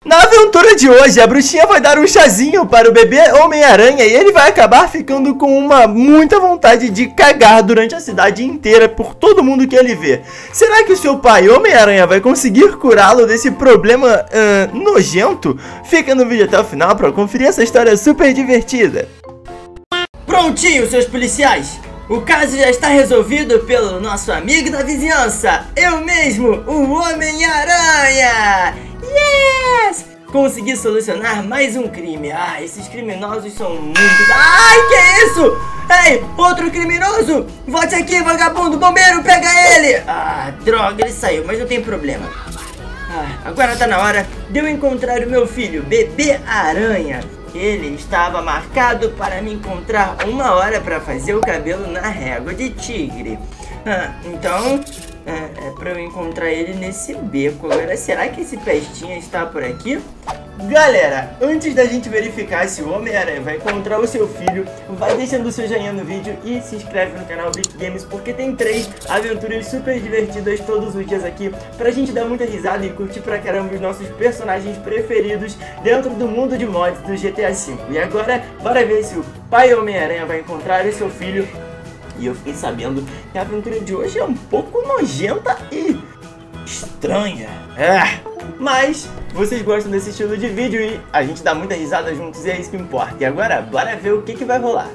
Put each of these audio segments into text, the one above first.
Na aventura de hoje, a bruxinha vai dar um chazinho para o bebê Homem-Aranha e ele vai acabar ficando com muita vontade de cagar durante a cidade inteira por todo mundo que ele vê. Será que o seu pai Homem-Aranha vai conseguir curá-lo desse problema nojento? Fica no vídeo até o final para conferir essa história super divertida. Prontinho, seus policiais! O caso já está resolvido pelo nosso amigo da vizinhança, eu mesmo, o Homem-Aranha! Yes! Consegui solucionar mais um crime. Ah, esses criminosos são muito... Ai, que isso? Ei, outro criminoso! Volte aqui, vagabundo, bombeiro, pega ele! Ah, droga, ele saiu, mas não tem problema. Ah, agora tá na hora de eu encontrar o meu filho, Bebê Aranha. Ele estava marcado para me encontrar 1 hora para fazer o cabelo na régua de tigre. Então, é para eu encontrar ele nesse beco. Agora, será que esse pestinha está por aqui? Galera, antes da gente verificar se o Homem-Aranha vai encontrar o seu filho, vai deixando o seu joinha no vídeo e se inscreve no canal Brick Games, porque tem 3 aventuras super divertidas todos os dias aqui pra gente dar muita risada e curtir pra caramba os nossos personagens preferidos dentro do mundo de mods do GTA V. E agora, bora ver se o pai Homem-Aranha vai encontrar o seu filho. E eu fiquei sabendo que a aventura de hoje é um pouco nojenta e estranha. Mas vocês gostam desse estilo de vídeo e a gente dá muita risada juntos e é isso que importa. E agora, bora ver o que vai rolar.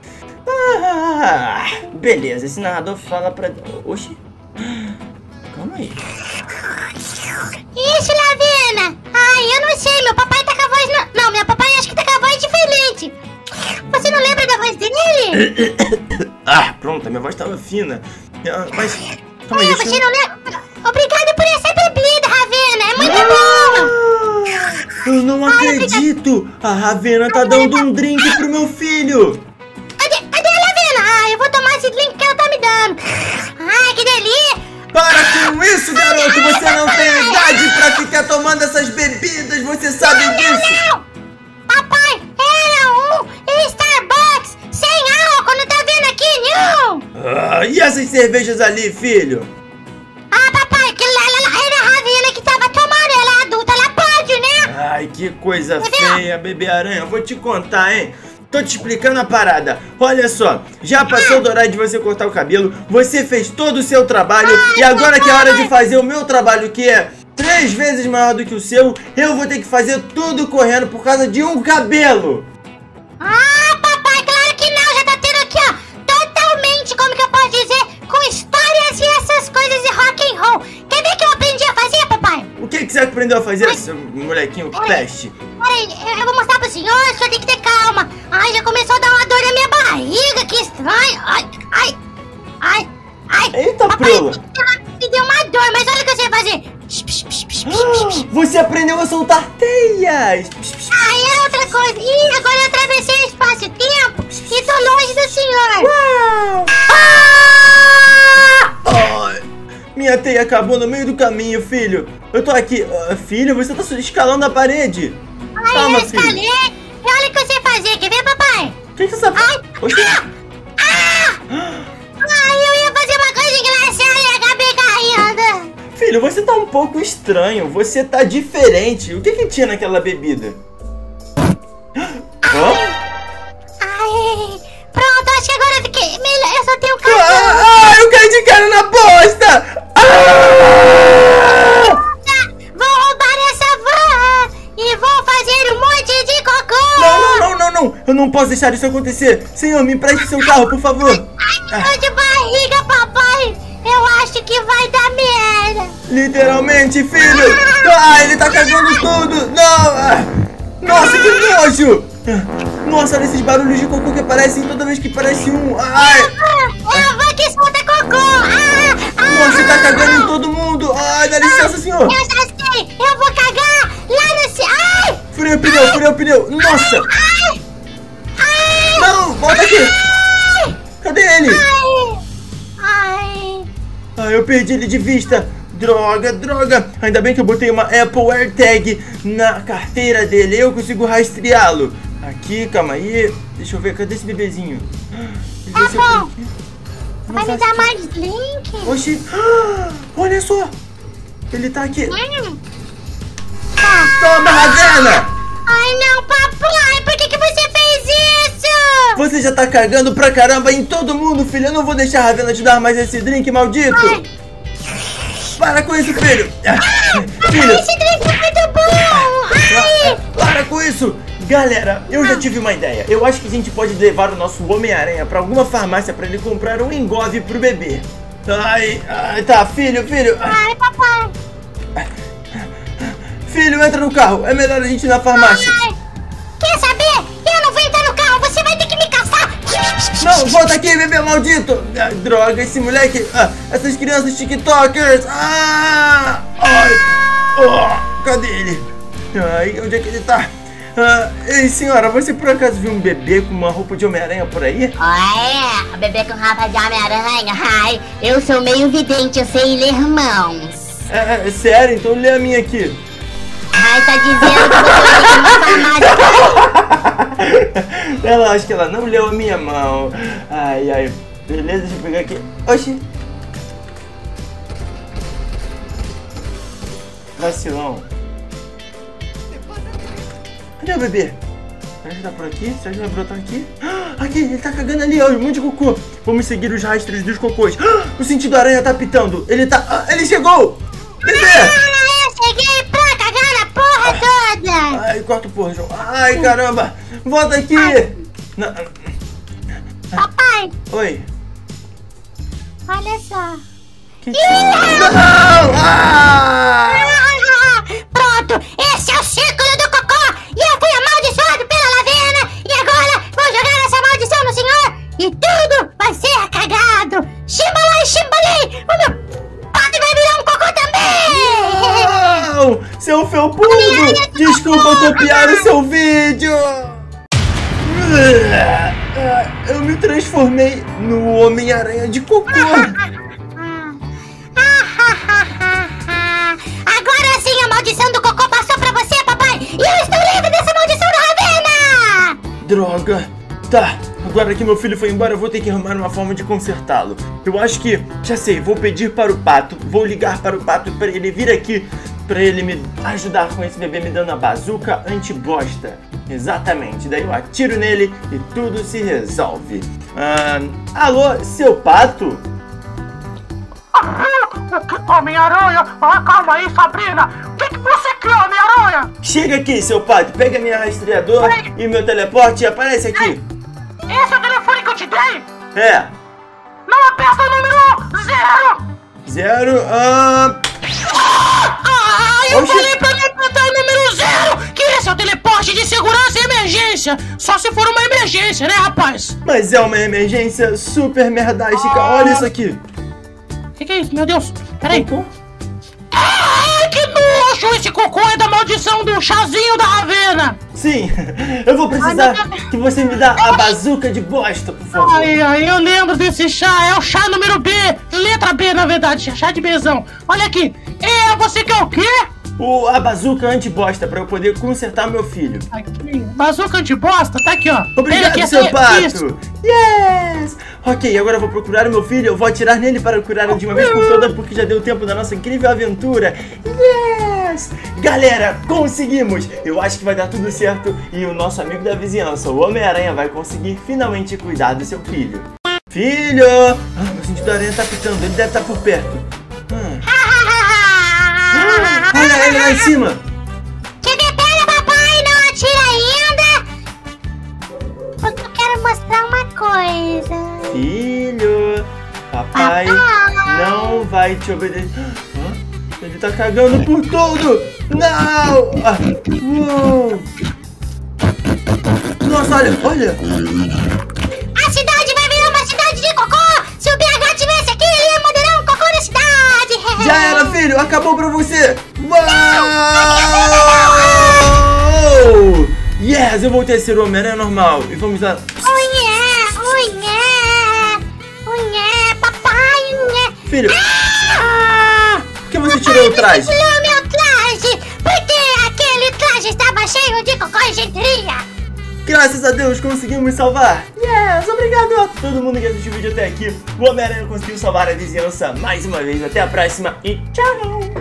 Beleza, esse narrador fala pra... Oxi. Calma aí. Isso, Lavina! Ai, eu não sei, meu papai tá com a voz... Não, meu papai acho que tá com a voz diferente. Você não lembra da voz dele? Pronto, a minha voz tava fina. Mas... Calma aí, você não lembra? Obrigado por essa bebida, Ravena, é muito boa! Eu não acredito! A Ravena tá dando um drink pro meu filho! Cadê a Lavena? Eu vou tomar esse drink que ela tá me dando! Ai, que delícia! Para com isso, garoto! Você não tem idade pra ficar tomando essas bebidas, você sabe disso! Não! Papai, era um Starbucks sem álcool, não tá vendo aqui, não! E essas cervejas ali, filho? Papai, que ela era a Ravena que tava tomando, ela é adulta, ela pode, né? Ai, que coisa feia, Bebê Aranha. Vou te contar, hein? Tô te explicando a parada. Olha só, já passou do horário de você cortar o cabelo, você fez todo o seu trabalho e agora que é hora de fazer o meu trabalho, que é 3 vezes maior do que o seu, eu vou ter que fazer tudo correndo por causa de um cabelo. Papai, claro que não, já tá tendo aqui, ó, totalmente, como que eu posso dizer, com histórias e essas coisas de rock and roll. Quer ver que eu aprendi a fazer, papai? O que você aprendeu a fazer, seu molequinho peste? Peraí, eu vou mostrar pro senhor, o senhor tem que ter calma. Ai, já começou a dar uma dor na minha barriga, que estranho. Ai. Eita, papai, prula. me deu uma dor, mas olha o que eu sei fazer. Você aprendeu a soltar teias. É outra coisa. Ih, agora eu atravessei o espaço-tempo e tô longe do senhor. Uau! Minha teia acabou no meio do caminho, filho. Eu tô aqui. Filho, você tá escalando a parede. Calma, eu escalei. E olha o que eu sei fazer. Quer ver, papai? O que você sabe? Eu ia fazer uma coisa engraçada e acabei caindo. Filho, você tá um pouco estranho. Você tá diferente. O que tinha naquela bebida? Pronto, acho que agora eu fiquei melhor. Eu só tenho cabelo. Eu caí de cara na bosta. Vou roubar essa van e vou fazer um monte de cocô. Não. Eu não posso deixar isso acontecer. Senhor, me empreste seu carro, por favor. Tô de barriga, papai. Eu acho que vai dar merda. Literalmente, filho. Ele tá cagando tudo. Não. Nossa, que nojo. Nossa, olha esses barulhos de cocô que aparecem toda vez que parece um. É a van que solta cocô. Nossa, tá cagando em todo mundo. Dá licença, senhor. Eu já sei. Eu vou cagar lá no céu. Furei o pneu. Nossa. Não, volta aqui. Cadê ele? Eu perdi ele de vista. Droga. Ainda bem que eu botei uma Apple AirTag na carteira dele. Eu consigo rastreá-lo. Aqui, calma aí. Deixa eu ver, cadê esse bebezinho? Tá bom. Vai me dar mais drink? Oxi. Olha só. Ele tá aqui. Tá. Toma, Havena! Ai, não, papai, por que você fez isso? Você já tá cagando pra caramba em todo mundo, filho. Eu não vou deixar a Ravena te dar mais esse drink, maldito. Ai. Para com isso, filho. Filho. Esse drink é muito bom. Ai. Para com isso. Galera, eu já tive uma ideia. Eu acho que a gente pode levar o nosso Homem-Aranha pra alguma farmácia pra ele comprar um engove pro bebê. Ai, tá, filho. Ai, papai. Filho, entra no carro. É melhor a gente ir na farmácia. Ai. Quer saber? Eu não vou entrar no carro. Você vai ter que me caçar. Não, volta aqui, bebê maldito. Droga, esse moleque. Essas crianças tiktokers. Ai. Cadê ele? Ai, onde é que ele tá? Ei, senhora, você por acaso viu um bebê com uma roupa de Homem-Aranha por aí? Olha, o bebê com roupa de Homem-Aranha. Ai, eu sou meio vidente, eu sei ler mãos. Sério? Então lê a minha aqui. Ai, tá dizendo que você vai ter que ir na farmácia. Ela acha que ela não leu a minha mão. Ai. Beleza, deixa eu pegar aqui. Oxi. Vacilão. Cadê o bebê? Será que tá por aqui? Será que vai brotar aqui? Aqui, ele tá cagando ali, ó, um monte de cocô. Vamos seguir os rastros dos cocôs. O sentido aranha tá pitando. Ele chegou! Bebê! Eu cheguei pra cagar na porra toda. Ai, corta o porra, João. Ai, caramba! Volta aqui! Papai, Oi. olha só. Não! Pronto, esse é o círculo do cocô. E eu fui amaldiçoado pela Lavena. E agora vou jogar essa maldição no senhor. E tudo vai ser cagado. Chimbalai, chimbalei. O meu pato vai virar um cocô também. Não! Seu felpudo! Desculpa copiar o seu vídeo! Eu me transformei no Homem-Aranha de cocô! Agora sim a maldição do cocô passou pra você, papai! E eu estou livre dessa maldição da Ravena! Droga! Tá, agora que meu filho foi embora, eu vou ter que arrumar uma forma de consertá-lo. Eu acho que, já sei, vou pedir para o Pato, vou ligar para o Pato para ele vir aqui, para ele me ajudar com esse bebê me dando a bazuca anti-bosta. Exatamente, daí eu atiro nele e tudo se resolve. Alô, seu Pato? Homem-Aranha? Calma aí, Sabrina! O que você quer, Homem-Aranha? Chega aqui, seu Pato, pega minha rastreador e meu teleporte e aparece aqui. Esse é o telefone que eu te dei? É. Não aperta o número 0! 0, eu falei pra não apertar o número 0! Que esse é o teleporte de segurança e emergência! Só se for uma emergência, né, rapaz? Mas é uma emergência super merdástica, olha isso aqui. Que é isso, meu Deus? Peraí. Cocô? Ai, que nojo! Esse cocô é da maldição do chazinho da Ravena! Sim, eu vou precisar que você me dá a bazuca de bosta, por favor. Ai, eu lembro desse chá, é o chá número B, letra B na verdade, chá de Bzão. Olha aqui, você quer o quê? A bazuca anti-bosta pra eu poder consertar meu filho. Aqui, bazuca de bosta, tá aqui, ó. Obrigado, Ele seu Pato. Isso. Yes! Ok, agora eu vou procurar o meu filho, eu vou atirar nele para curá-lo de uma vez por todas, porque já deu tempo da nossa incrível aventura. Yes! Galera, conseguimos! Eu acho que vai dar tudo certo e o nosso amigo da vizinhança, o Homem-Aranha, vai conseguir finalmente cuidar do seu filho. Filho! Meu sentido aranha tá pitando, ele deve estar por perto. Olha ele lá em cima! Que pera, papai, não atira ainda! Porque eu quero mostrar uma coisa. Filho, papai não vai te obedecer. Ele tá cagando por tudo! Não! Uou. Nossa, olha! A cidade vai virar uma cidade de cocô! Se o BH tivesse aqui, ele ia moderar um cocô na cidade! Já era, filho! Acabou pra você! Uau! Yes! Eu voltei a ser o Homem-Aranha normal! E vamos lá! Unhé, papai, unhé! Filho! Por que você tirou o traje? Você tirou meu traje! Porque aquele traje estava cheio de cocô e genteria! Graças a Deus conseguimos salvar! Yes! Obrigado a todo mundo que assistiu o vídeo até aqui! O Homem-Aranha conseguiu salvar a vizinhança mais uma vez! Até a próxima e tchau!